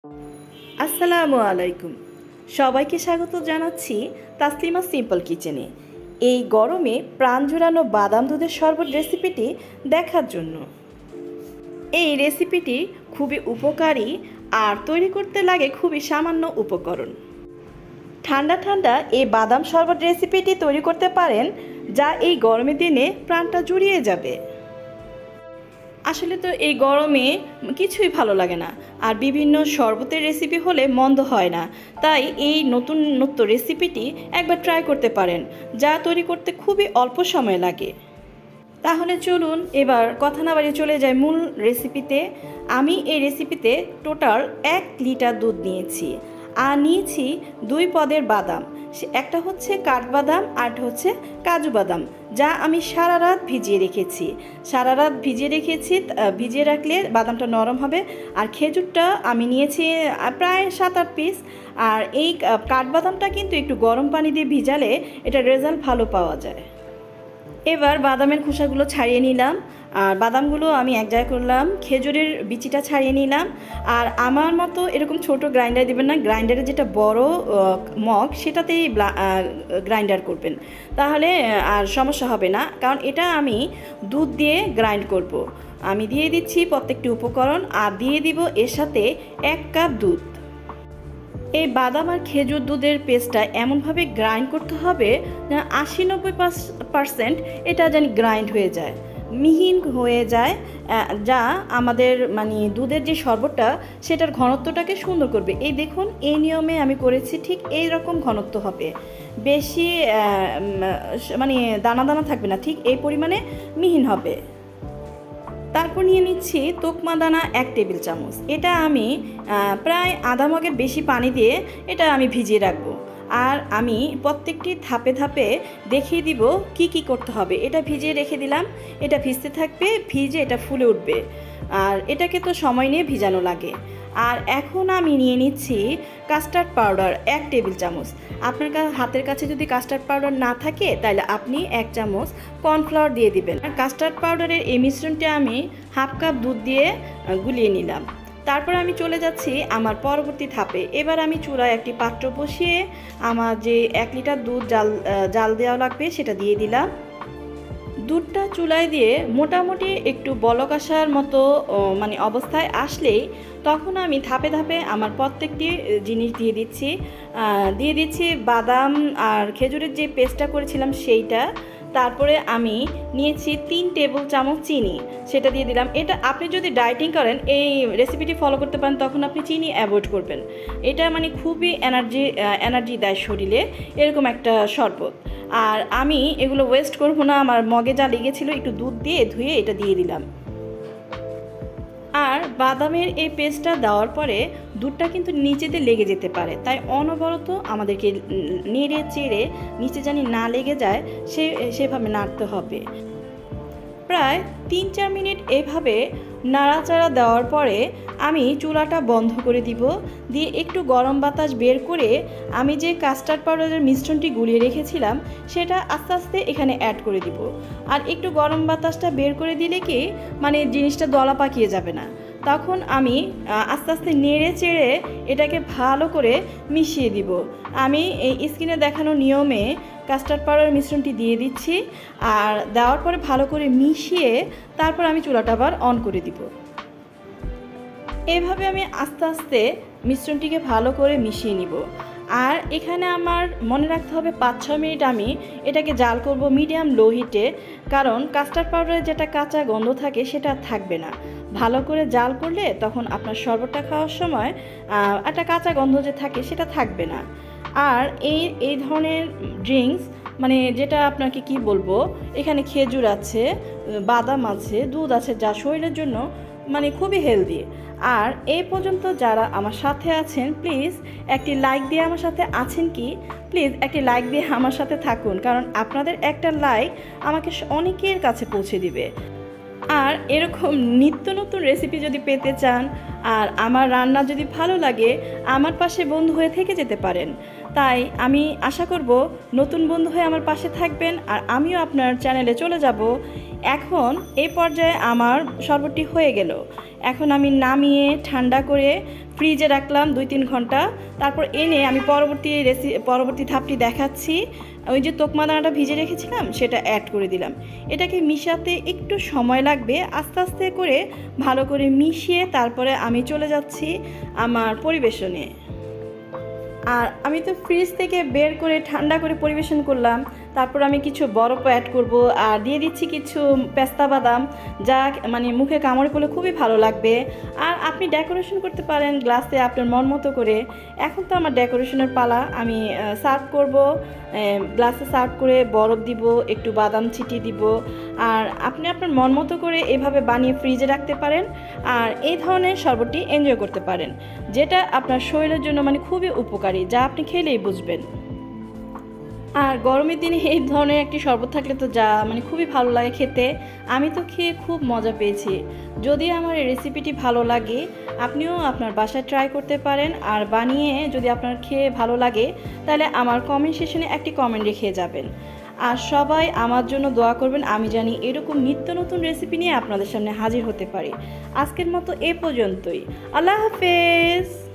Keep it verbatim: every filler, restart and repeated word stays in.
আসসালামু আলাইকুম। সবাইকে স্বাগত জানাচ্ছি তাসলিমা সিম্পল কিচেনে। এই গরমে প্রাণ জুড়ানো বাদাম দুধের শরবত রেসিপিটি দেখার জন্য। এই রেসিপিটি খুবই উপকারী আর তৈরি করতে লাগে খুবই সামান্য উপকরণ। ঠান্ডা ঠান্ডা এই বাদাম শরবত রেসিপিটি তৈরি করতে পারেন, যা এই গরমের দিনে প্রাণটা জুড়িয়ে যাবে। আসলে তো এই গরমে কিছুই ভালো লাগে না, আর বিভিন্ন শরবতের রেসিপি হলে মন্দ হয় না। তাই এই নতুন নতুন রেসিপিটি একবার ট্রাই করতে পারেন, যা তৈরি করতে খুবই অল্প সময় লাগে। তাহলে চলুন এবার কথা না বাড়িয়ে চলে যায় মূল রেসিপিতে। আমি এই রেসিপিতে টোটাল এক লিটার দুধ নিয়েছি, আর নিয়েছি দুই পদের বাদাম। একটা হচ্ছে কাঠবাদাম আর হচ্ছে কাজু বাদাম, যা আমি সারা রাত ভিজিয়ে রেখেছি। সারা রাত ভিজিয়ে রেখেছি ভিজিয়ে রাখলে বাদামটা নরম হবে। আর খেজুরটা আমি নিয়েছি প্রায় সাত আট পিস। আর এই কাঠবাদামটা কিন্তু একটু গরম পানি দিয়ে ভিজালে এটা রেজাল্ট ভালো পাওয়া যায়। এবার বাদামের খোসাগুলো ছাড়িয়ে নিলাম, আর বাদামগুলো আমি এক জায়গায় করলাম। খেজুরের বিচিটা ছাড়িয়ে নিলাম। আর আমার মতো এরকম ছোট গ্রাইন্ডার দেবেন না, গ্রাইন্ডারে যেটা বড় মগ সেটাতেই গ্রাইন্ডার করবেন, তাহলে আর সমস্যা হবে না। কারণ এটা আমি দুধ দিয়ে গ্রাইন্ড করব। আমি দিয়ে দিচ্ছি প্রত্যেকটি উপকরণ, আর দিয়ে দিব এর সাথে এক কাপ দুধ। এই বাদাম আর খেজুর দুধের পেস্টটা এমনভাবে গ্রাইন্ড করতে হবে যেন আশি নব্বই পার্সেন্ট এটা যেন গ্রাইন্ড হয়ে যায়, মিহিন হয়ে যায়, যা আমাদের মানে দুধের যে শরবতটা সেটার ঘনত্বটাকে সুন্দর করবে। এই দেখুন, এই নিয়মে আমি করেছি, ঠিক এই রকম ঘনত্ব হবে। বেশি মানে দানা দানা থাকবে না, ঠিক এই পরিমাণে মিহিন হবে। তারপর নিয়ে নিচ্ছি তোকমা দানা এক টেবিল চামচ। এটা আমি প্রায় আধা মগের বেশি পানি দিয়ে এটা আমি ভিজিয়ে রাখবো। আর আমি প্রত্যেকটি ধাপে ধাপে দেখিয়ে দিব কি কি করতে হবে। এটা ভিজিয়ে রেখে দিলাম, এটা ভিজতে থাকবে, ভিজে এটা ফুলে উঠবে। আর এটাকে তো সময় নিয়ে ভিজানো লাগে। আর এখন আমি নিয়ে নিচ্ছি কাস্টার্ড পাউডার এক টেবিল চামচ। আপনার হাতের কাছে যদি কাস্টার্ড পাউডার না থাকে তাহলে আপনি এক চামচ কর্নফ্লাওয়ার দিয়ে দিবেন। আর কাস্টার্ড পাউডারের এই মিশ্রণটা আমি হাফ কাপ দুধ দিয়ে গুলিয়ে নিলাম। তারপর আমি চলে যাচ্ছি আমার পরবর্তী ধাপে। এবার আমি চুলায় একটি পাত্র বসিয়ে আমার যে এক লিটার দুধ জাল জাল দেওয়া লাগবে সেটা দিয়ে দিলাম। দুধটা চুলায় দিয়ে মোটামুটি একটু বলক আসার মতো মানে অবস্থায় আসলেই তখন আমি ধাপে ধাপে আমার প্রত্যেকটি জিনিস দিয়ে দিচ্ছি দিয়ে দিচ্ছি বাদাম আর খেজুরের যে পেস্টটা করেছিলাম সেইটা। তারপরে আমি নিয়েছি তিন টেবিল চামচ চিনি, সেটা দিয়ে দিলাম। এটা আপনি যদি ডায়েটিং করেন এই রেসিপিটি ফলো করতে পারেন, তখন আপনি চিনি অ্যাভয়েড করবেন। এটা মানে খুবই এনার্জি এনার্জি দেয় শরীরে, এরকম একটা শরবত। আর আমি এগুলো ওয়েস্ট করব না, আমার মগে যা লেগেছিল একটু দুধ দিয়ে ধুয়ে এটা দিয়ে দিলাম। আর বাদামের এই পেস্টটা দেওয়ার পরে দুধটা কিন্তু নিচেতে লেগে যেতে পারে, তাই অনবরত আমাদেরকে নেড়ে চেড়ে নিচে জানি না লেগে যায় সে সেভাবে নাড়তে হবে। প্রায় তিন চার মিনিট এভাবে নাড়াচাড়া দেওয়ার পরে আমি চুলাটা বন্ধ করে দিব। দিয়ে একটু গরম বাতাস বের করে আমি যে কাস্টার্ড পাউডারের মিশ্রণটি গুলিয়ে রেখেছিলাম সেটা আস্তে আস্তে এখানে অ্যাড করে দিব। আর একটু গরম বাতাসটা বের করে দিলে কি মানে জিনিসটা দলা পাকিয়ে যাবে না। তখন আমি আস্তে আস্তে নেড়ে চেড়ে এটাকে ভালো করে মিশিয়ে দিব। আমি এই স্ক্রিনে দেখানো নিয়মে কাস্টার্ড পাউডার মিশ্রণটি দিয়ে দিচ্ছি, আর দেওয়ার পরে ভালো করে মিশিয়ে তারপর আমি চুলাটা আবার অন করে দিব। এভাবে আমি আস্তে আস্তে মিশ্রণটিকে ভালো করে মিশিয়ে নিব। আর এখানে আমার মনে রাখতে হবে পাঁচ ছয় মিনিট আমি এটাকে জাল করব মিডিয়াম লো হিটে, কারণ কাস্টার্ড পাউডারে যেটা কাঁচা গন্ধ থাকে সেটা থাকবে না। ভালো করে জাল করলে তখন আপনার শরবতটা খাওয়ার সময় একটা কাঁচা গন্ধ যে থাকে সেটা থাকবে না। আর এই এই ধরনের ড্রিঙ্কস মানে যেটা আপনাকে কি বলবো, এখানে খেজুর আছে, বাদাম আছে, দুধ আছে, যা শরীরের জন্য মানে খুবই হেলদি। আর এই পর্যন্ত যারা আমার সাথে আছেন প্লিজ একটি লাইক দিয়ে আমার সাথে আছেন কি প্লিজ একটি লাইক দিয়ে আমার সাথে থাকুন, কারণ আপনাদের একটা লাইক আমাকে অনেকের কাছে পৌঁছে দিবে। আর এরকম নিত্য নতুন রেসিপি যদি পেতে চান আর আমার রান্না যদি ভালো লাগে, আমার পাশে বন্ধু হয়ে থেকে যেতে পারেন। তাই আমি আশা করব নতুন বন্ধু হয়ে আমার পাশে থাকবেন, আর আমিও আপনার চ্যানেলে চলে যাব। এখন এই পর্যায়ে আমার শরবতটি হয়ে গেল। এখন আমি নামিয়ে ঠান্ডা করে ফ্রিজে রাখলাম দুই তিন ঘন্টা। তারপর এনে আমি পরবর্তী রেসি পরবর্তী ধাপটি দেখাচ্ছি। ওই যে তোকমা দানাটা ভিজে রেখেছিলাম সেটা অ্যাড করে দিলাম। এটাকে মিশাতে একটু সময় লাগবে, আস্তে আস্তে করে ভালো করে মিশিয়ে তারপরে আমি চলে যাচ্ছি আমার পরিবেশনে। আর আমি তো ফ্রিজ থেকে বের করে ঠান্ডা করে পরিবেশন করলাম। তারপর আমি কিছু বরফ অ্যাড করব আর দিয়ে দিচ্ছি কিছু পেস্তা বাদাম, যা মানে মুখে কামড়ে পড়লে খুবই ভালো লাগবে। আর আপনি ডেকোরেশন করতে পারেন গ্লাসে আপনার মন মতো করে। এখন তো আমার ডেকোরেশনের পালা, আমি সার্ভ করব। গ্লাসে সার্ভ করে বরফ দিব, একটু বাদাম ছিটিয়ে দিব। আর আপনি আপনার মন মতো করে এভাবে বানিয়ে ফ্রিজে রাখতে পারেন আর এই ধরনের শরবতটি এনজয় করতে পারেন, যেটা আপনার শরীরের জন্য মানে খুবই উপকারী, যা আপনি খেলেই বুঝবেন। আর গরমের দিনে এই ধরনের একটি শরবত থাকলে তো যা মানে খুবই ভালো লাগে খেতে। আমি তো খেয়ে খুব মজা পেয়েছি। যদি আমার এই রেসিপিটি ভালো লাগে আপনিও আপনার বাসায় ট্রাই করতে পারেন। আর বানিয়ে যদি আপনার খেয়ে ভালো লাগে তাহলে আমার কমেন্ট সেকশনে একটি কমেন্ট রেখে যাবেন। আর সবাই আমার জন্য দোয়া করবেন, আমি জানি এরকম নিত্য নতুন রেসিপি নিয়ে আপনাদের সামনে হাজির হতে পারি। আজকের মতো এ পর্যন্তই। আল্লাহ হাফেজ।